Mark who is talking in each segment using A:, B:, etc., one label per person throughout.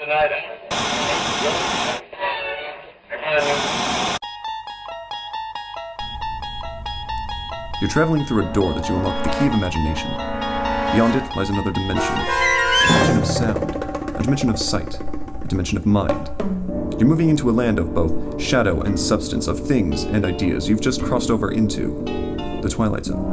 A: You're traveling through a door that you unlock with the key of imagination. Beyond it lies another dimension. A dimension of sound, a dimension of sight, a dimension of mind. You're moving into a land of both shadow and substance, of things and ideas. You've just crossed over into the Twilight Zone.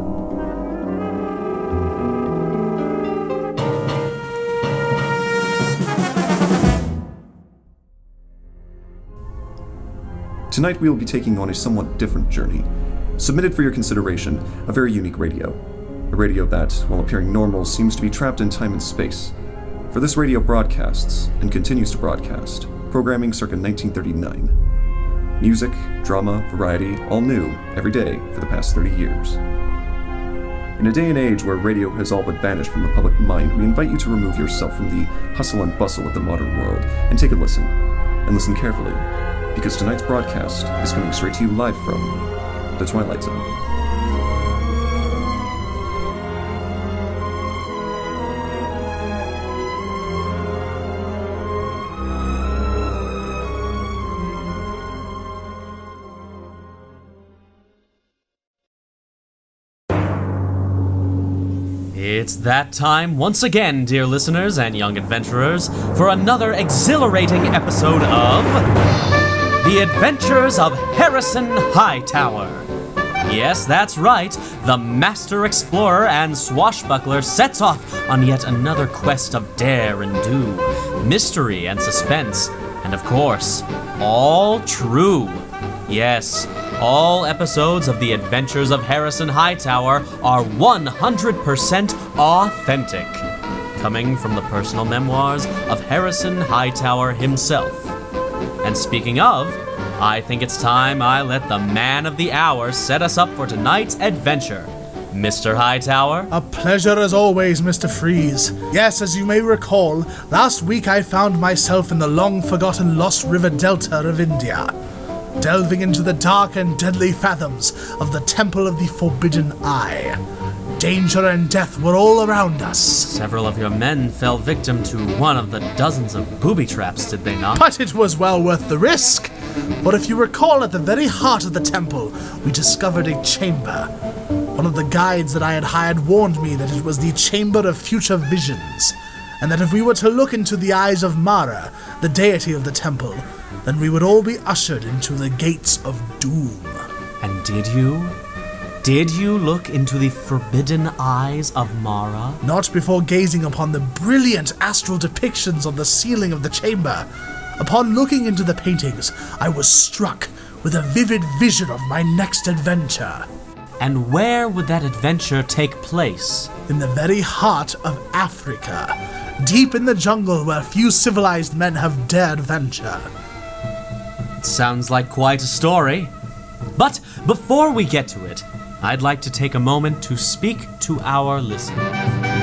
A: Tonight we will be taking on a somewhat different journey. Submitted for your consideration, a very unique radio. A radio that, while appearing normal, seems to be trapped in time and space. For this radio broadcasts, and continues to broadcast, programming circa 1939. Music, drama, variety, all new, every day, for the past 30 years. In a day and age where radio has all but vanished from the public mind, we invite you to remove yourself from the hustle and bustle of the modern world, and take a listen. And listen carefully, because tonight's broadcast is coming straight to you live from the Twilight Zone.
B: It's that time once again, dear listeners and young adventurers, for another exhilarating episode of The Adventures of Harrison Hightower. Yes, that's right, the master explorer and swashbuckler sets off on yet another quest of dare and do, mystery and suspense, and of course, all true. Yes, all episodes of The Adventures of Harrison Hightower are 100% authentic, coming from the personal memoirs of Harrison Hightower himself. And speaking of, I think it's time I let the man of the hour set us up for tonight's adventure. Mr. Hightower?
C: A pleasure as always, Mr. Freeze. Yes, as you may recall, last week I found myself in the long-forgotten Lost River Delta of India, delving into the dark and deadly fathoms of the Temple of the Forbidden Eye. Danger and death were all around us.
B: Several of your men fell victim to one of the dozens of booby traps, did they not?
C: But it was well worth the risk. For if you recall, at the very heart of the temple, we discovered a chamber. One of the guides that I had hired warned me that it was the Chamber of Future Visions, and that if we were to look into the eyes of Mara, the deity of the temple, then we would all be ushered into the gates of doom.
B: And did you? Did you look into the forbidden eyes of Mara?
C: Not before gazing upon the brilliant astral depictions on the ceiling of the chamber. Upon looking into the paintings, I was struck with a vivid vision of my next adventure.
B: And where would that adventure take place?
C: In the very heart of Africa, deep in the jungle where few civilized men have dared venture.
B: It sounds like quite a story. But before we get to it, I'd like to take a moment to speak to our listeners.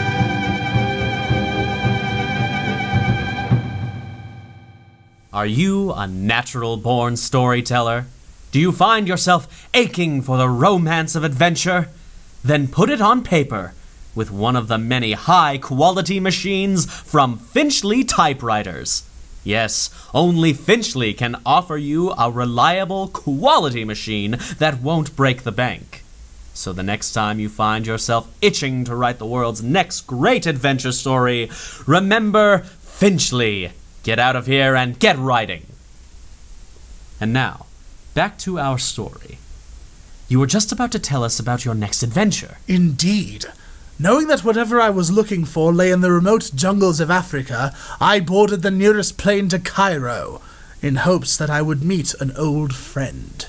B: Are you a natural-born storyteller? Do you find yourself aching for the romance of adventure? Then put it on paper with one of the many high-quality machines from Finchley Typewriters. Yes, only Finchley can offer you a reliable quality machine that won't break the bank. So the next time you find yourself itching to write the world's next great adventure story, remember Finchley. Get out of here and get writing. And now, back to our story. You were just about to tell us about your next adventure.
C: Indeed. Knowing that whatever I was looking for lay in the remote jungles of Africa, I boarded the nearest plane to Cairo, in hopes that I would meet an old friend.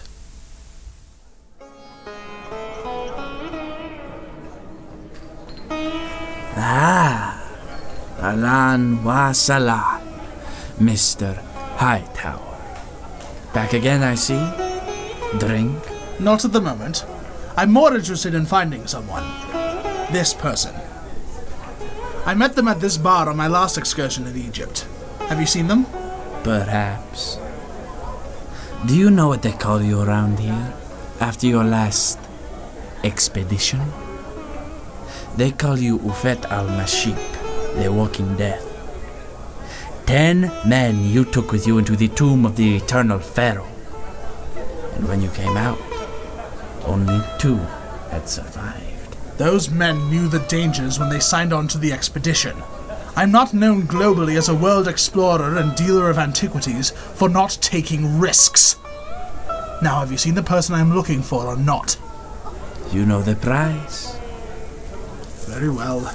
D: Alan wa salam, Mr. Hightower. Back again, I see. Drink?
C: Not at the moment. I'm more interested in finding someone. This person. I met them at this bar on my last excursion in Egypt. Have you seen them?
D: Perhaps. Do you know what they call you around here after your last expedition? They call you Ufet al-Mashib, the walking death. 10 men you took with you into the tomb of the eternal pharaoh. And when you came out, only 2 had survived.
C: Those men knew the dangers when they signed on to the expedition. I'm not known globally as a world explorer and dealer of antiquities for not taking risks. Now, have you seen the person I'm looking for or not?
D: You know the price.
C: Very well.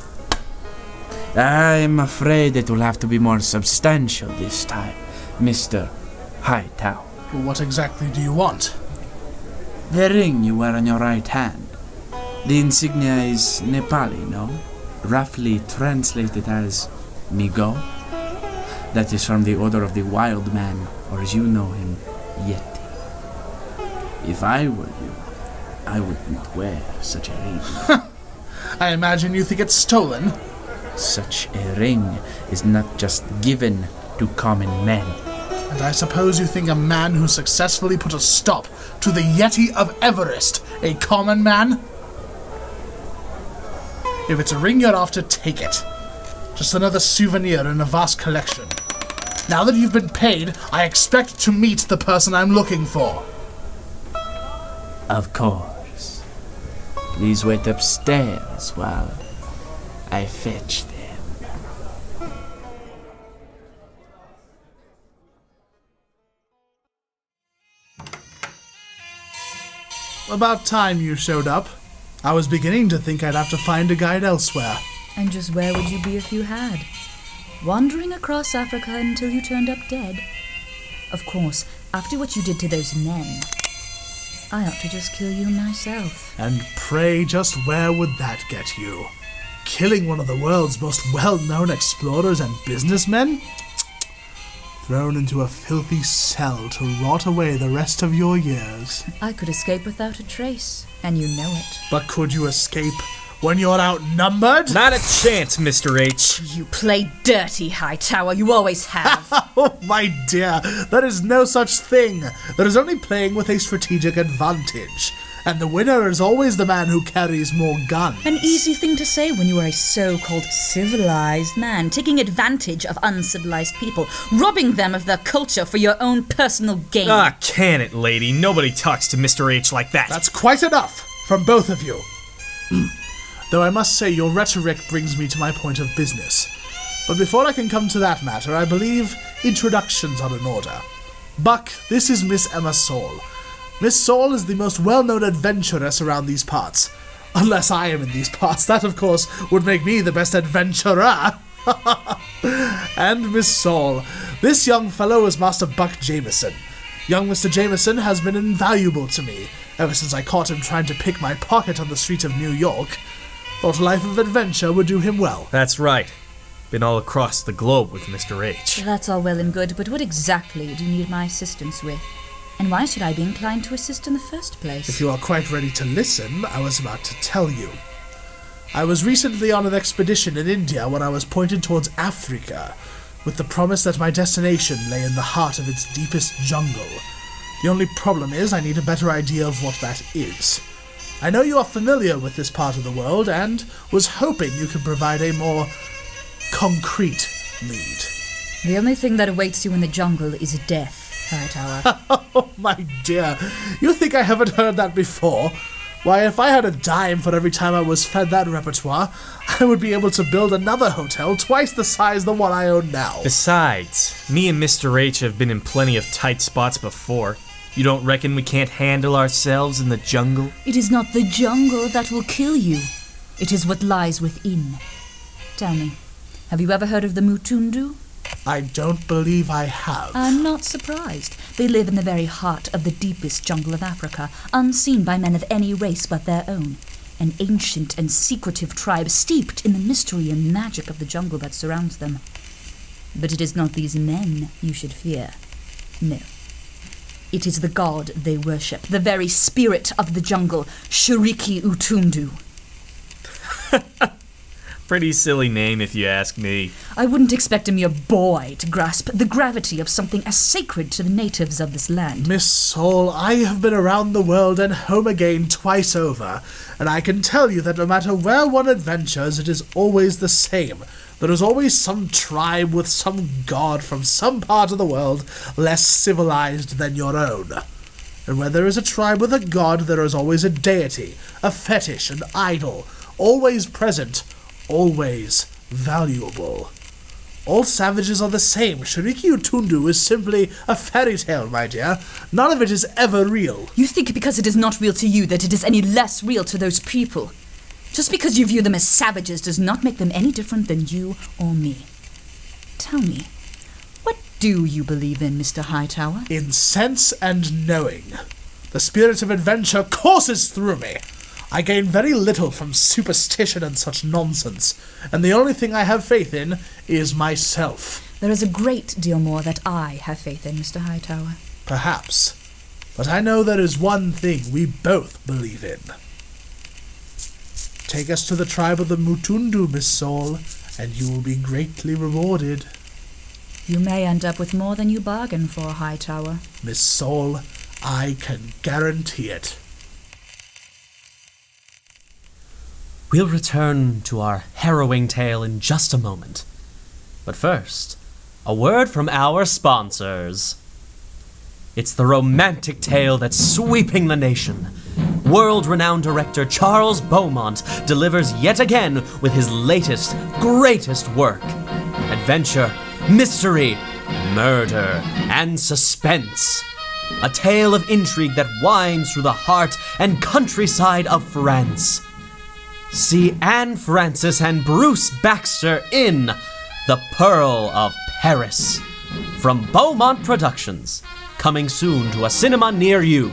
D: I'm afraid it will have to be more substantial this time, Mr. Hightower.
C: Well, what exactly do you want?
D: The ring you wear on your right hand. The insignia is Nepali, no? Roughly translated as Migo. That is from the Order of the Wild Man, or as you know him, Yeti. If I were you, I wouldn't wear such a ring.
C: I imagine you think it's stolen?
D: Such a ring is not just given to common men.
C: And I suppose you think a man who successfully put a stop to the Yeti of Everest a common man? If it's a ring you're after, take it. Just another souvenir in a vast collection. Now that you've been paid, I expect to meet the person I'm looking for.
D: Of course. Please wait upstairs while I fetch them.
C: About time you showed up. I was beginning to think I'd have to find a guide elsewhere.
E: And just where would you be if you had? Wandering across Africa until you turned up dead. Of course, after what you did to those men, I ought to just kill you myself.
C: And pray, just where would that get you? Killing one of the world's most well-known explorers and businessmen? Thrown into a filthy cell to rot away the rest of your years.
E: I could escape without a trace, and you know it.
C: But could you escape when you're outnumbered?
F: Not a chance, Mr. H.
E: You play dirty, Hightower. You always have.
C: Oh, my dear, there is no such thing. There is only playing with a strategic advantage. And the winner is always the man who carries more guns.
E: An easy thing to say when you are a so-called civilized man, taking advantage of uncivilized people, robbing them of their culture for your own personal gain.
F: Ah, can it, lady? Nobody talks to Mr. H like that.
C: That's quite enough from both of you. Though I must say your rhetoric brings me to my point of business. But before I can come to that matter, I believe introductions are in order. Buck, this is Miss Emma Sohl. Miss Sohl is the most well-known adventuress around these parts. Unless I am in these parts. That, of course, would make me the best adventurer. And Miss Sohl, this young fellow is Master Buck Jameson. Young Mr. Jameson has been invaluable to me, ever since I caught him trying to pick my pocket on the street of New York. Thought a life of adventure would do him well.
F: That's right. Been all across the globe with Mr. H.
E: That's all well and good, but what exactly do you need my assistance with? And why should I be inclined to assist in the first place?
C: If you are quite ready to listen, I was about to tell you. I was recently on an expedition in India when I was pointed towards Africa, with the promise that my destination lay in the heart of its deepest jungle. The only problem is I need a better idea of what that is. I know you are familiar with this part of the world, and was hoping you could provide a more concrete lead.
E: The only thing that awaits you in the jungle is death, Hightower.
C: Oh, my dear. You think I haven't heard that before? Why, if I had a dime for every time I was fed that repertoire, I would be able to build another hotel twice the size of the one I own now.
F: Besides, me and Mr. H have been in plenty of tight spots before. You don't reckon we can't handle ourselves in the jungle?
E: It is not the jungle that will kill you. It is what lies within. Tell me, have you ever heard of the Mutundu?
C: I don't believe I have.
E: I'm not surprised. They live in the very heart of the deepest jungle of Africa, unseen by men of any race but their own. An ancient and secretive tribe steeped in the mystery and magic of the jungle that surrounds them. But it is not these men you should fear. No. It is the god they worship, the very spirit of the jungle, Shuriki Utundu.
F: Pretty silly name if you ask me.
E: I wouldn't expect a mere boy to grasp the gravity of something as sacred to the natives of this land.
C: Miss Sohl, I have been around the world and home again twice over, and I can tell you that no matter where one adventures, it is always the same. There is always some tribe with some god from some part of the world less civilized than your own. And where there is a tribe with a god, there is always a deity, a fetish, an idol, always present, always valuable. All savages are the same. Shiriki Utundu is simply a fairy tale, my dear. None of it is ever real.
E: You think because it is not real to you that it is any less real to those people. Just because you view them as savages does not make them any different than you or me. Tell me, what do you believe in, Mr. Hightower?
C: In sense and knowing. The spirit of adventure courses through me. I gain very little from superstition and such nonsense, and the only thing I have faith in is myself.
E: There is a great deal more that I have faith in, Mr. Hightower.
C: Perhaps. But I know there is one thing we both believe in. Take us to the tribe of the Mutundu, Miss Sohl, and you will be greatly rewarded.
E: You may end up with more than you bargained for, Hightower.
C: Miss Sohl, I can guarantee it.
B: We'll return to our harrowing tale in just a moment. But first, a word from our sponsors. It's the romantic tale that's sweeping the nation. World-renowned director Charles Beaumont delivers yet again with his latest, greatest work. Adventure, mystery, murder, and suspense. A tale of intrigue that winds through the heart and countryside of France. See Anne Francis and Bruce Baxter in The Pearl of Paris. From Beaumont Productions. Coming soon to a cinema near you.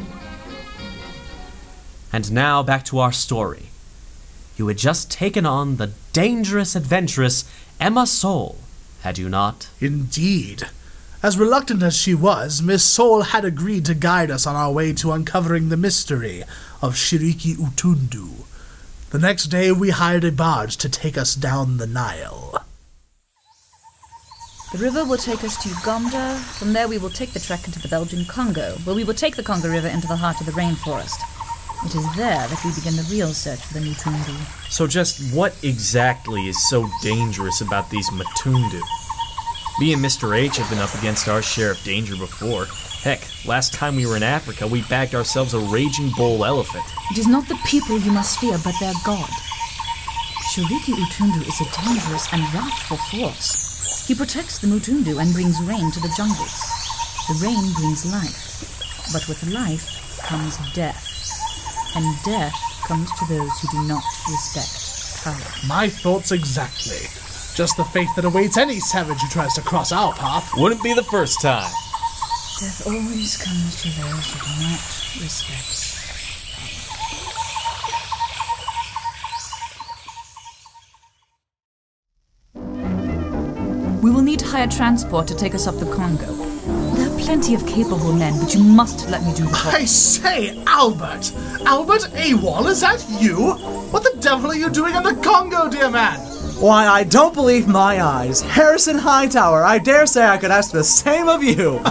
B: And now back to our story. You had just taken on the dangerous adventuress Emma Sohl, had you not?
C: Indeed. As reluctant as she was, Miss Sohl had agreed to guide us on our way to uncovering the mystery of Shiriki Utundu. The next day we hired a barge to take us down the Nile.
E: The river will take us to Uganda. From there we will take the trek into the Belgian Congo, where we will take the Congo River into the heart of the rainforest. It is there that we begin the real search for the Mutundu.
F: So just what exactly is so dangerous about these Mutundu? Me and Mr. H have been up against our share of danger before. Heck, last time we were in Africa, we bagged ourselves a raging bull elephant.
E: It is not the people you must fear, but their god. Shiriki Utundu is a dangerous and wrathful force. He protects the Mutundu and brings rain to the jungles. The rain brings life, but with life comes death. And death comes to those who do not respect power.
C: My thoughts exactly. Just the fate that awaits any savage who tries to cross our path.
F: Wouldn't be the first time.
E: Death always comes to those who do not respect. We will need to hire transport to take us up the Congo. There are plenty of capable men, but you must let me do the talking.
C: I say, Albert! Albert AWOL, is that you? What the devil are you doing in the Congo, dear man?
G: Why, I don't believe my eyes. Harrison Hightower, I dare say I could ask the same of you.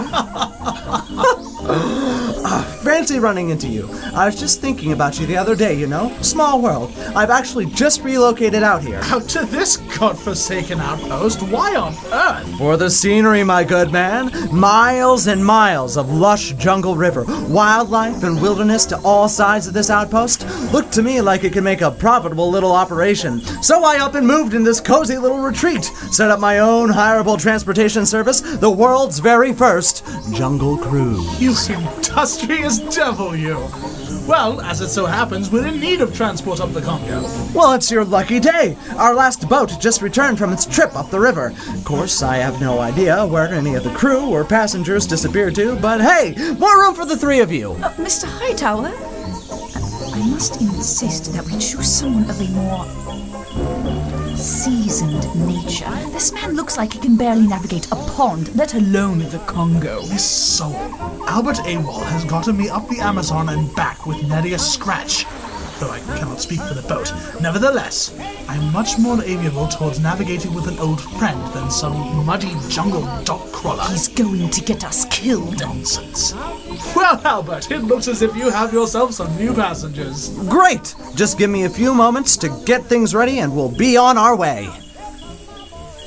G: Fancy running into you. I was just thinking about you the other day, you know. Small world. I've actually just relocated out here.
C: Out to this godforsaken outpost? Why on earth?
G: For the scenery, my good man. Miles and miles of lush jungle river, wildlife and wilderness to all sides of this outpost. Looked to me like it could make a profitable little operation. So I up and moved in this cozy little retreat. Set up my own hireable transportation service, the world's very first Jungle Cruise.
C: You industrious devil, you. Well, as it so happens, we're in need of transport up the Congo.
G: Well, it's your lucky day. Our last boat just returned from its trip up the river. Of course, I have no idea where any of the crew or passengers disappeared to, but hey, more room for the three of you.
E: Mr. Hightower, I must insist that we choose someone of a more seasoned nature. This man looks like he can barely navigate a pond, let alone the Congo.
C: Miss Sohl, Albert AWOL has gotten me up the Amazon and back with nary a scratch. Though I cannot speak for the boat. Nevertheless, I'm much more amiable towards navigating with an old friend than some muddy jungle dock crawler.
E: He's going to get us killed.
C: Nonsense. Well, Albert, it looks as if you have yourself some new passengers.
G: Great! Just give me a few moments to get things ready and we'll be on our way.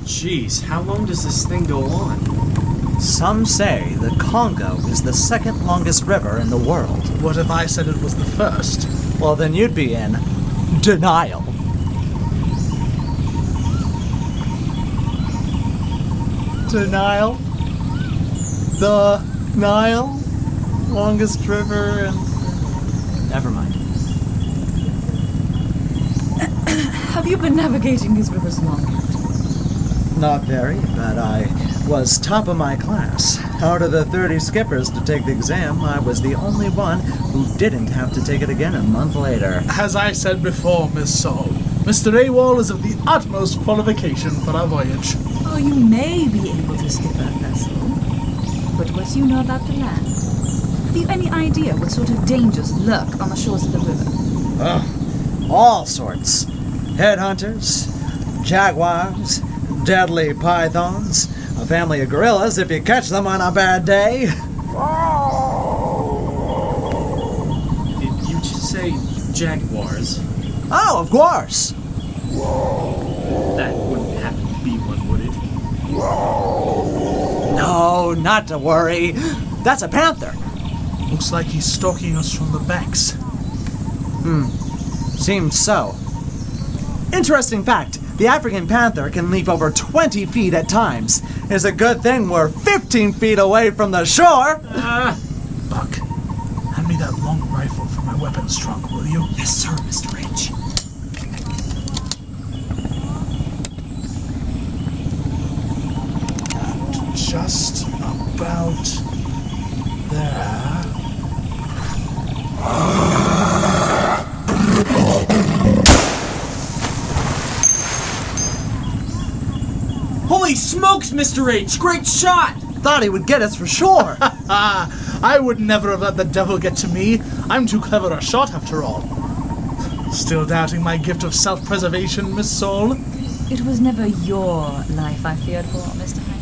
F: Jeez, how long does this thing go on?
G: Some say the Congo is the second longest river in the world.
C: What if I said it was the first?
G: Well, then you'd be in denial. Denial? The Nile? Longest river and... Never mind.
E: Have you been navigating these rivers long?
G: Not very, but I was top of my class. Out of the 30 skippers to take the exam, I was the only one who didn't have to take it again a month later.
C: As I said before, Miss Sohl, Mr. AWOL is of the utmost qualification for our voyage.
E: Oh, you may be able to skip a vessel, but what do you know about the land? Have you any idea what sort of dangers lurk on the shores of the river?
G: All sorts. Headhunters, jaguars, deadly pythons, a family of gorillas if you catch them on a bad day.
F: Did you just say jaguars?
G: Oh, of course.
F: That wouldn't happen to be one, would it?
G: No, not to worry. That's a panther.
C: Looks like he's stalking us from the banks.
G: Seems so. Interesting fact, the African panther can leap over 20 feet at times. It's a good thing we're 15 feet away from the shore.
C: Buck, hand me that long rifle from my weapons trunk, will you?
G: Yes, sir, Mr. H.
C: And just about there.
F: Holy smokes, Mr. H! Great shot!
G: Thought he would get us for sure.
C: I would never have let the devil get to me. I'm too clever a shot after all. Still doubting my gift of self-preservation, Miss Sohl?
E: It was never your life I feared for, Mr. Hightower.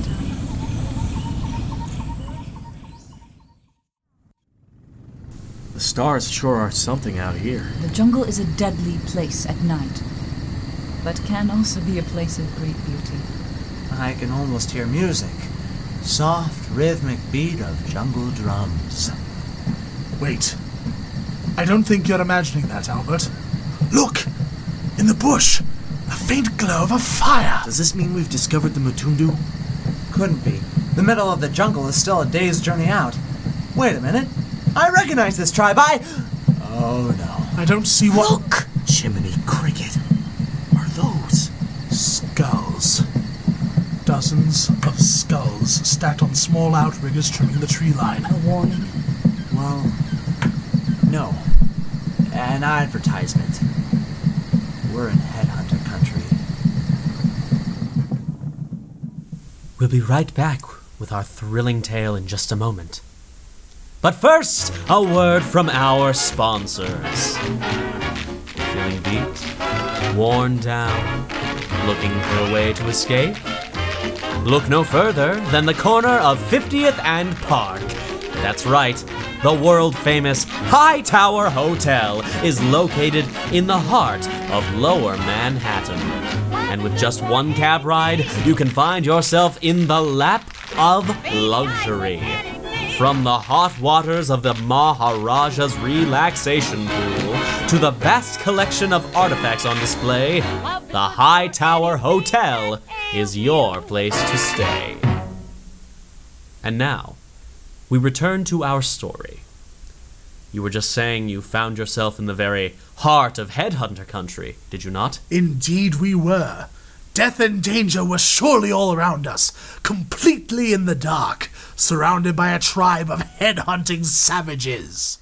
F: The stars sure are something out here.
E: The jungle is a deadly place at night, but can also be a place of great beauty.
G: I can almost hear music. Soft, rhythmic beat of jungle drums.
C: Wait. I don't think you're imagining that, Albert. Look! In the bush! A faint glow of a fire!
F: Does this mean we've discovered the Mutundu?
G: Couldn't be. The middle of the jungle is still a day's journey out. Wait a minute. I recognize this tribe. Oh no.
C: I don't see what...
F: Look! Jiminy Cricket. Are those?
C: Skulls. Dozens of skulls stacked on small outriggers trimming the tree line.
E: A warning?
G: Well, no. An advertisement. We're in headhunter country.
B: We'll be right back with our thrilling tale in just a moment. But first, a word from our sponsors. Feeling beat? Worn down? Looking for a way to escape? Look no further than the corner of 50th and Park. That's right, the world-famous Hightower Hotel is located in the heart of Lower Manhattan. And with just one cab ride, you can find yourself in the lap of luxury. From the hot waters of the Maharaja's relaxation pool to the vast collection of artifacts on display, the Hightower Hotel is your place to stay. And now, we return to our story. You were just saying you found yourself in the very heart of headhunter country, did you not?
C: Indeed we were. Death and danger were surely all around us, completely in the dark, surrounded by a tribe of headhunting savages.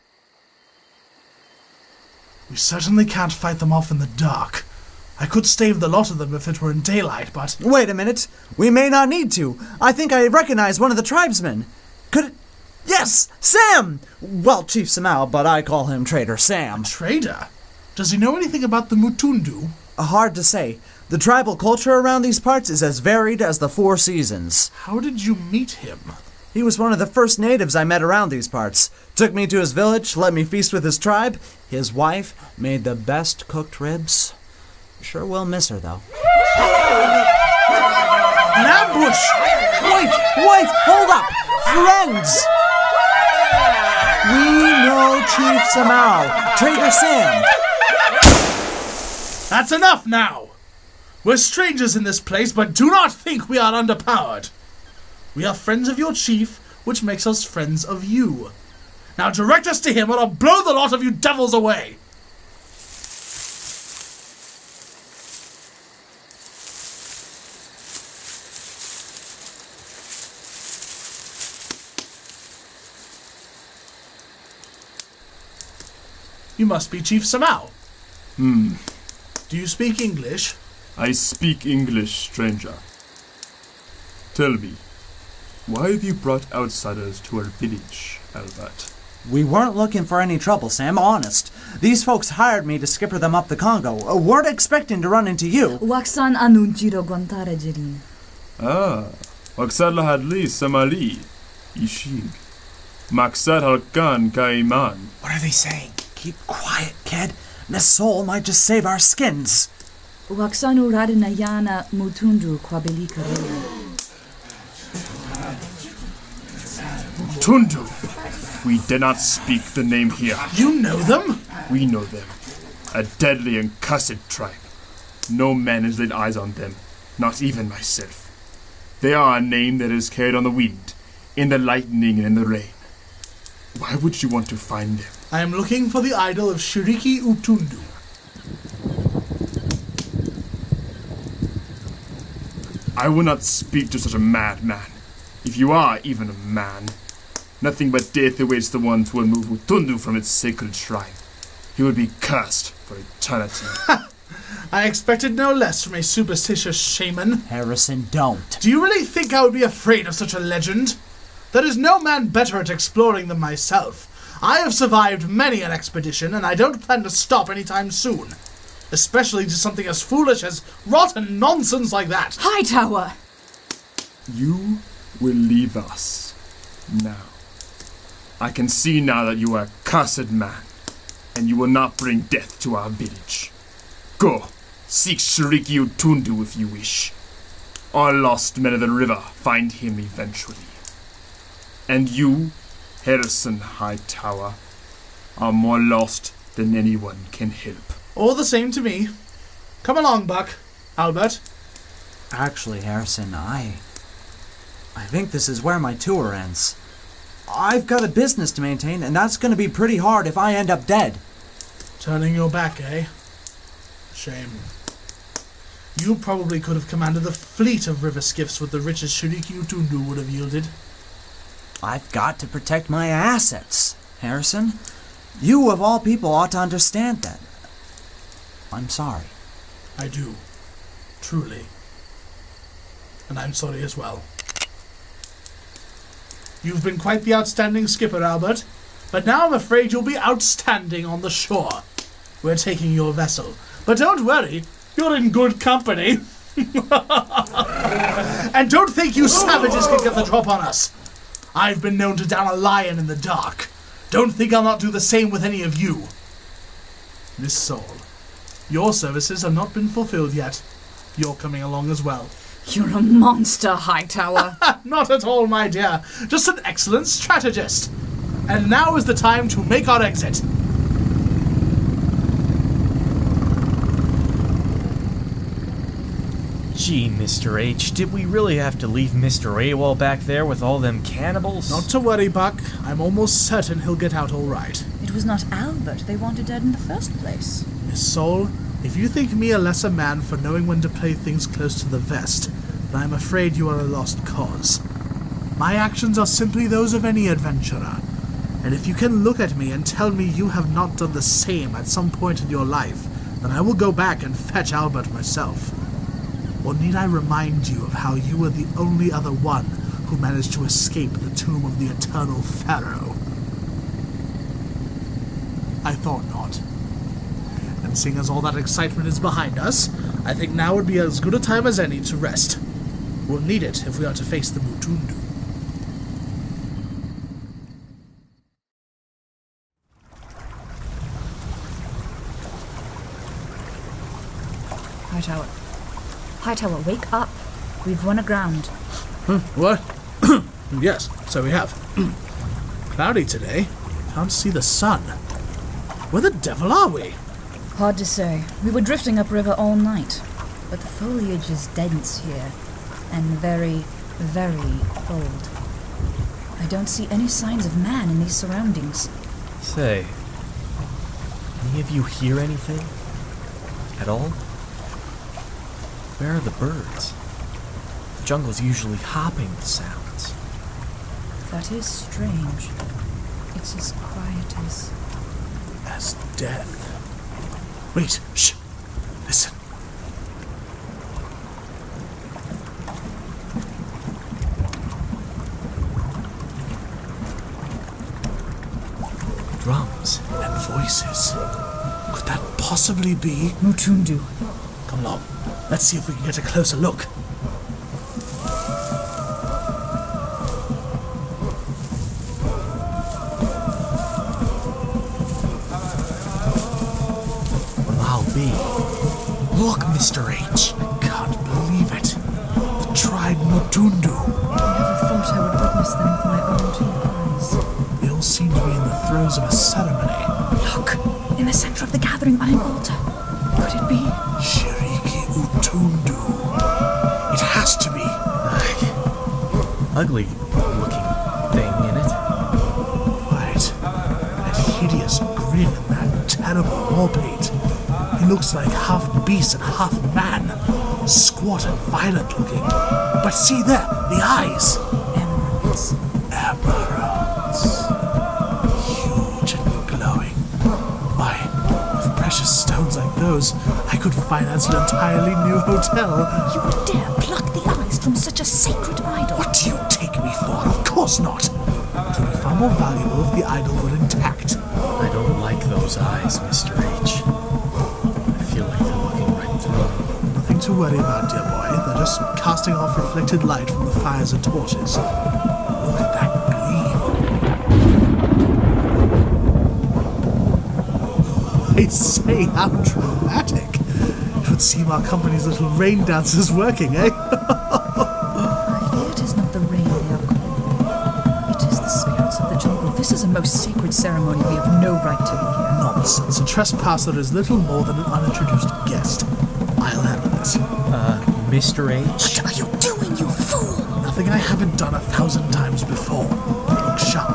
C: We certainly can't fight them off in the dark. I could stave the lot of them if it were in daylight, but...
G: Wait a minute. We may not need to. I think I recognize one of the tribesmen. Could it... Yes! Sam! Well, Chief Samao, but I call him Trader Sam.
C: Trader? Does he know anything about the Mutundu?
G: Hard to say. The tribal culture around these parts is as varied as the Four Seasons.
C: How did you meet him?
G: He was one of the first natives I met around these parts. Took me to his village, let me feast with his tribe. His wife made the best cooked ribs. Sure will miss her, though.
C: An ambush!
G: Wait, hold up! Friends! We know Chief Samao, Trader Sam.
C: That's enough now! We're strangers in this place, but do not think we are underpowered. We are friends of your chief, which makes us friends of you. Now direct us to him, or I'll blow the lot of you devils away! You must be Chief Samao. Do you speak English?
H: I speak English, stranger. Tell me, why have you brought outsiders to our village, Albert?
G: We weren't looking for any trouble, Sam, honest. These folks hired me to skipper them up the Congo. Weren't expecting to run into you.
E: Waksan anuntiro guantara jirin.
H: Waksad lahadli samali, ishig. Maksad halkan kaiman.
G: What are they saying? Keep quiet, kid. Miss Sohl might just save our skins.
E: Waksanu radinayana mutundu kwabelika.
H: Tundu! We dare not speak the name here.
C: You know them?
H: We know them. A deadly and cursed tribe. No man has laid eyes on them, not even myself. They are a name that is carried on the wind, in the lightning and in the rain. Why would you want to find them?
C: I am looking for the idol of Shiriki Utundu.
H: I will not speak to such a madman, if you are even a man. Nothing but death awaits the ones who will move Utundu from its sacred shrine. He will be cursed for eternity.
C: I expected no less from a superstitious shaman.
G: Harrison, don't.
C: Do you really think I would be afraid of such a legend? There is no man better at exploring than myself. I have survived many an expedition, and I don't plan to stop anytime soon. Especially to something as foolish as rotten nonsense like that.
E: Hightower!
H: You will leave us. Now. I can see now that you are a cursed man, and you will not bring death to our village. Go, seek Shiriki Utundu if you wish. Our lost men of the river find him eventually. And you, Harrison Hightower, are more lost than anyone can help.
C: All the same to me. Come along, Buck. Albert.
G: Actually, Harrison, I think this is where my tour ends. I've got a business to maintain, and that's going to be pretty hard if I end up dead.
C: Turning your back, eh? Shame. You probably could have commanded the fleet of river skiffs with the riches Shiriki Utundu would have yielded.
G: I've got to protect my assets, Harrison. You, of all people, ought to understand that. I'm sorry.
C: I do. Truly. And I'm sorry as well. You've been quite the outstanding skipper, Albert, but now I'm afraid you'll be outstanding on the shore. We're taking your vessel, but don't worry, you're in good company. And don't think you savages can get the drop on us. I've been known to down a lion in the dark. Don't think I'll not do the same with any of you. Miss Sohl, your services have not been fulfilled yet. You're coming along as well.
E: You're a monster, Hightower.
C: Not at all, my dear. Just an excellent strategist. And now is the time to make our exit.
F: Gee, Mr. H, did we really have to leave Mr. AWOL back there with all them cannibals?
C: Not to worry, Buck. I'm almost certain he'll get out all right.
E: It was not Albert they wanted dead in the first place.
C: Miss Sohl, if you think me a lesser man for knowing when to play things close to the vest, then I'm afraid you are a lost cause. My actions are simply those of any adventurer, and if you can look at me and tell me you have not done the same at some point in your life, then I will go back and fetch Albert myself. Or need I remind you of how you were the only other one who managed to escape the tomb of the Eternal Pharaoh? I thought not. And seeing as all that excitement is behind us, I think now would be as good a time as any to rest. We'll need it if we are to face the Mutundu.
E: Hightower, wake up. We've run aground.
C: What? Yes, so we have. Cloudy today. Can't see the sun. Where the devil are we?
E: Hard to say. We were drifting upriver all night, but the foliage is dense here, and very, very old. I don't see any signs of man in these surroundings.
F: Say, any of you hear anything? At all? Where are the birds? The jungle's usually hopping with sounds.
E: That is strange. It's as quiet as...
C: As death. Wait, shh! Listen.
F: Drums.
C: And voices. Could that possibly be...
E: Mutundu.
C: Come along. Let's see if we can get a closer look.
F: Well, I'll be. Look, Mr. H.
C: I can't believe it. The tribe Mutundu.
E: I never thought I would witness them with my own two eyes.
C: They all seem to be in the throes of a ceremony.
E: Look! In the center of the gathering iron altar. Could it be?
C: Shiriki Utundu. It has to be.
F: Ugly looking thing in it.
C: Right. That hideous grin and that terrible wall paint. He looks like half beast and half man. Squat and violent looking. But see there, the eyes.
E: Emeralds.
C: Emeralds. Huge and glowing. Why, with precious stones like those, I could finance an entirely new hotel.
E: You would dare pluck the eyes from such a sacred idol?
C: What do you take me for? Of course not. It would be far more valuable if the idol were intact.
F: I don't like those eyes, Mr. H. I feel like they're looking right through me.
C: Nothing to worry about, dear boy. They're just casting off reflected light from the fires and torches. Look at that gleam. I say, how dramatic. It would seem our company's little rain dance is working, eh?
E: I fear it is not the rain they are calling. It is the spirits of the jungle. This is a most sacred ceremony. We have no right to be here.
C: Nonsense. A trespasser is little more than an unintroduced guest. I'll handle this.
F: Mr. H?
E: What are you doing, you fool?
C: Nothing I haven't done 1,000 times before. Look sharp.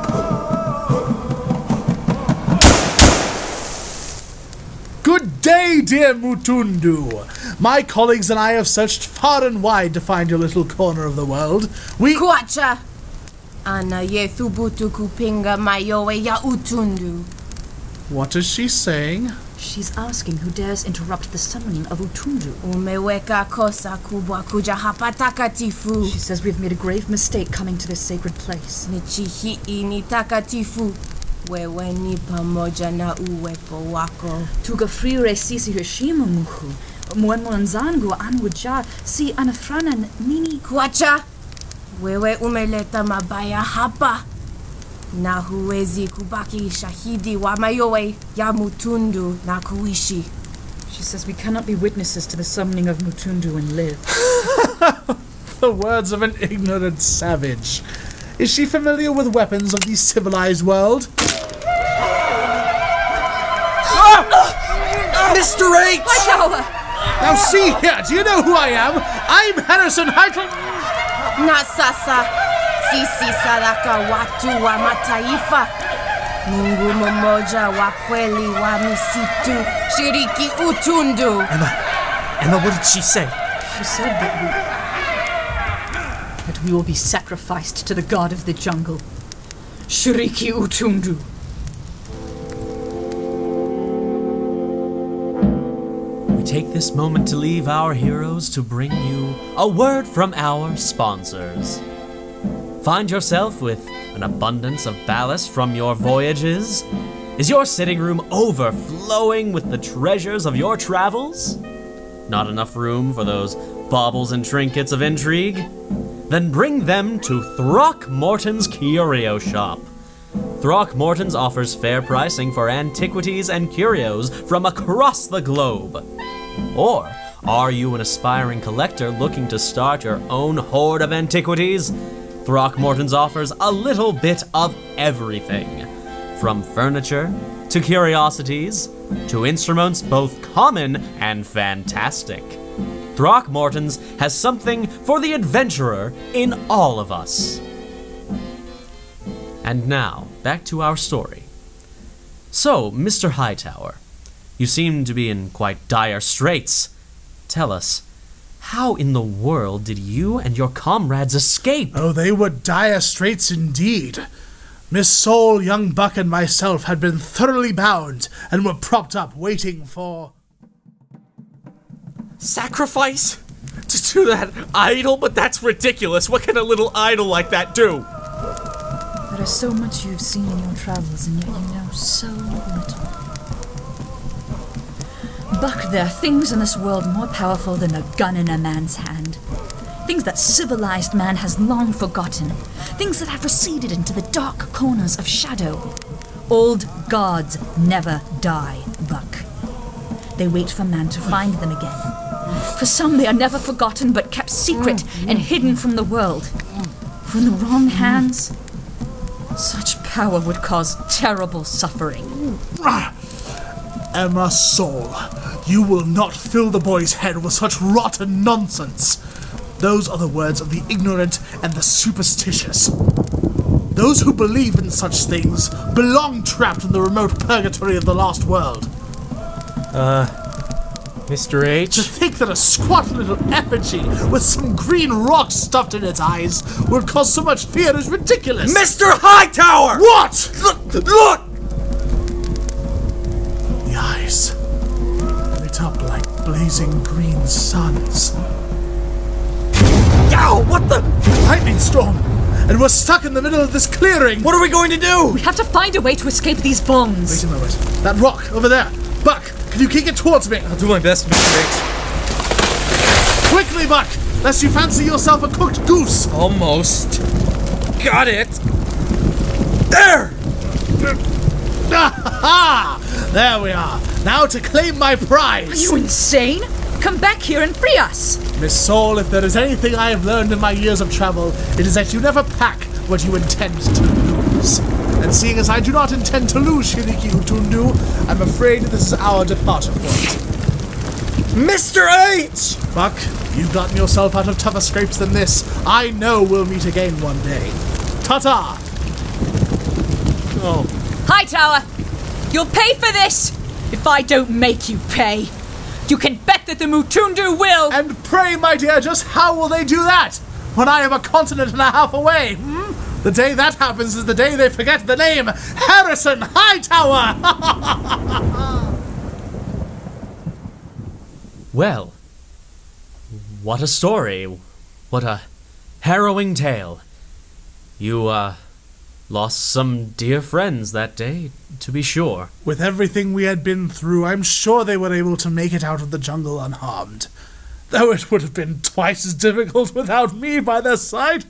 C: Good day, dear Mutundu. My colleagues and I have searched far and wide to find your little corner of the world.
I: Kuacha! Ana ye thubutu kupinga mayowe ya utundu.
C: What is she saying?
E: She's asking who dares interrupt the summoning of Utundu.
I: Umeweka kosa kubwa kuja hapa takatifu.
E: She says we've made a grave mistake coming to this sacred place.
I: Nchi hii ni takatifu. Wewe ni pamoja na uwepo wako.
E: Tugafrire sisi heshima muhu. Mwanzangu anwuja si anafrana nini.
I: Kuacha! Wewe umeleta mabaya hapa. Na huwezi kubaki shahidi wa mayowe ya Mutundu na kuishi.
E: She says we cannot be witnesses to the summoning of Mutundu and live.
C: The words of an ignorant savage. Is she familiar with weapons of the civilized world?
G: Mr. H!
C: Now see here, do you know who I am? I'm Harrison Hightower.
I: Na sasa, sisi sadaka watu wa mataifa. Mungu mmoja wa kweli wa misitu, Shiriki Utundu.
F: Emma, what did she say?
E: She said that we will be sacrificed to the god of the jungle, Shiriki Utundu.
B: We take this moment to leave our heroes to bring you a word from our sponsors. Find yourself with an abundance of ballast from your voyages? Is your sitting room overflowing with the treasures of your travels? Not enough room for those baubles and trinkets of intrigue? Then bring them to Throckmorton's Curio Shop. Throckmorton's offers fair pricing for antiquities and curios from across the globe. Or Are you an aspiring collector looking to start your own hoard of antiquities? Throckmorton's offers a little bit of everything, from furniture to curiosities to instruments both common and fantastic. Throckmorton's has something for the adventurer in all of us. And now, back to our story. So, Mr. Hightower, you seem to be in quite dire straits. Tell us, how in the world did you and your comrades escape?
C: Oh, they were dire straits indeed. Miss Sohl, young Buck, and myself had been thoroughly bound and were propped up waiting for...
F: Sacrifice? To that idol? But that's ridiculous. What can a little idol like that do?
E: There is so much you've seen in your travels, and yet you know so little. Buck, there are things in this world more powerful than a gun in a man's hand. Things that civilized man has long forgotten. Things that have receded into the dark corners of shadow. Old gods never die, Buck. They wait for man to find them again. For some, they are never forgotten, but kept secret and hidden from the world. For in the wrong hands, such power would cause terrible suffering.
C: Emma Sohl, you will not fill the boy's head with such rotten nonsense. Those are the words of the ignorant and the superstitious. Those who believe in such things belong trapped in the remote purgatory of the lost world.
F: Mr. H?
C: To think that a squat little effigy with some green rock stuffed in its eyes would cause so much fear is ridiculous.
F: Mr. Hightower!
C: What?
F: Look!
C: The eyes lit up like blazing green suns.
F: Ow! What the?
C: Lightning storm! And we're stuck in the middle of this clearing!
F: What are we going to do?
E: We have to find a way to escape these bonds.
C: Wait a moment. That rock over there! Buck, can you kick it towards me?
F: I'll do my best, Mr. H.
C: Quickly, Buck! Lest you fancy yourself a cooked goose!
F: Almost. Got it. There!
C: There we are. Now to claim my prize!
E: Are you insane? Come back here and free us!
C: Miss Sohl, if there is anything I have learned in my years of travel, it is that you never pack what you intend to lose. And seeing as I do not intend to lose Shiriki Utundu, I'm afraid this is our departure point.
F: Mr. H!
C: Buck, you've gotten yourself out of tougher scrapes than this. I know we'll meet again one day. Ta-ta!
F: Oh.
E: Hightower, you'll pay for this if I don't make you pay. You can bet that the Mutundu will!
C: And pray, my dear, just how will they do that? When I am a continent and a half away, The day that happens is the day they forget the name Harrison Hightower!
B: Well, what a story. What a harrowing tale. You, lost some dear friends that day, to be sure.
C: With everything we had been through, I'm sure they were able to make it out of the jungle unharmed. Though it would have been twice as difficult without me by their side.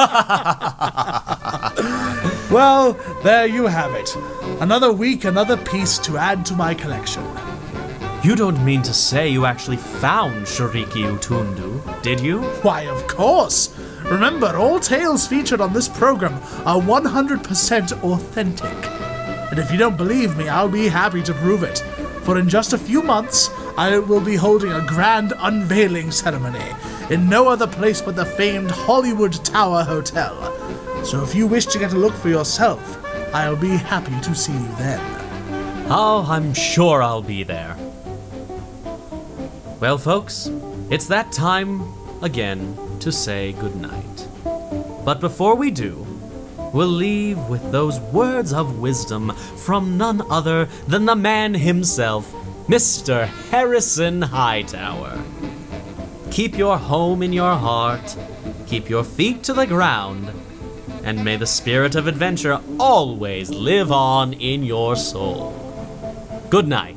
C: Well, there you have it. Another week, another piece to add to my collection.
B: You don't mean to say you actually found Shiriki Utundu, did you?
C: Why, of course. Remember, all tales featured on this program are 100% authentic. And if you don't believe me, I'll be happy to prove it. For in just a few months, I will be holding a grand unveiling ceremony in no other place but the famed Hollywood Tower Hotel. So if you wish to get a look for yourself, I'll be happy to see you then.
B: Oh, I'm sure I'll be there. Well, folks, it's that time again to say goodnight. But before we do, we'll leave with those words of wisdom from none other than the man himself, Mr. Harrison Hightower. Keep your home in your heart, keep your feet to the ground, and may the spirit of adventure always live on in your soul. Good night.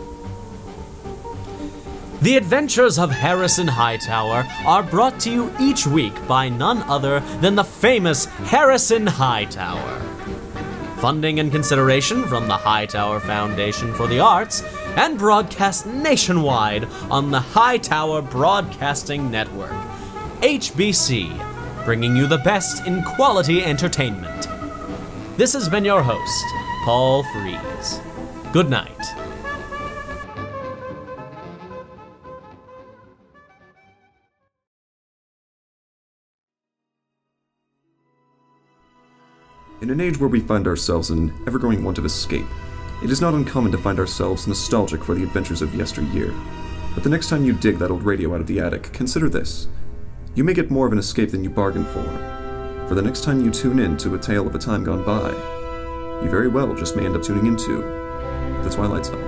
B: The Adventures of Harrison Hightower are brought to you each week by none other than the famous Harrison Hightower. Funding and consideration from the Hightower Foundation for the Arts and broadcast nationwide on the Hightower Broadcasting Network. HBC, bringing you the best in quality entertainment. This has been your host, Paul Frees. Good night.
A: In an age where we find ourselves in ever-growing want of escape, it is not uncommon to find ourselves nostalgic for the adventures of yesteryear. But the next time you dig that old radio out of the attic, consider this. You may get more of an escape than you bargained for. For the next time you tune in to a tale of a time gone by, you very well just may end up tuning into the Twilight Zone.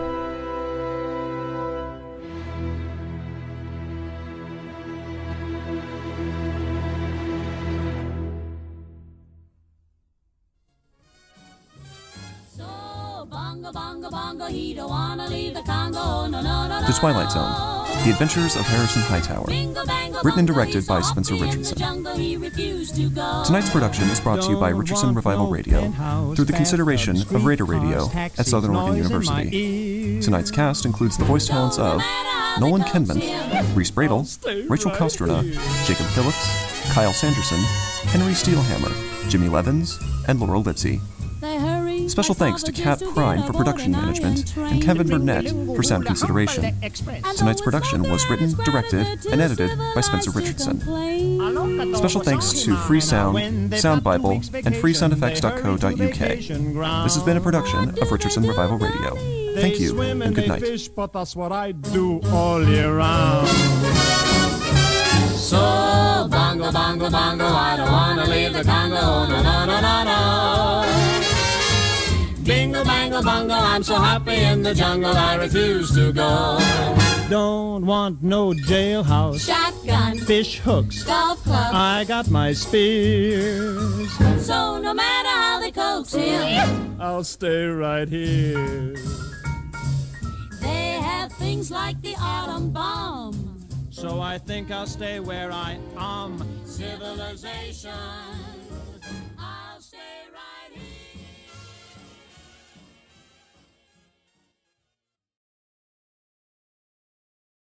A: The Twilight Zone, The Adventures of Harrison Hightower, written and directed by Spencer Richardson. Tonight's production is brought to you by Richardson Revival Radio through the consideration of Raider Radio at Southern Oregon University. Tonight's cast includes the voice talents of Nolan Kenmonth, Reece Bredl, Rachel Kostrna, Jacob Phillips, Kyle Sanderson, Henry Steelhammer, Jimmy Levins, and Laurel Lipsey. Special thanks to Kathrine Pruyn for production management and Kevin Burnett for sound consideration. Tonight's production was written, directed, and edited by Spencer Richardson. Special thanks to Free Sound, Sound Bible, and freesoundeffects.co.uk. This has been a production of Richardson Revival Radio. Thank you, and good night.
J: But that's what I do all year round. So, bongo, bongo, bongo, I don't wanna leave the Congo, no, no, no, no, no. Bingo, bango, bongo, I'm so happy in the jungle, I refuse to go. Don't want no jailhouse,
I: Shotgun,
J: fish hooks,
I: golf club,
J: I got my spears.
I: so no matter how they coax him,
J: I'll stay right here.
I: they have things like the atom bomb.
J: So I think I'll stay where I am.
I: Civilization.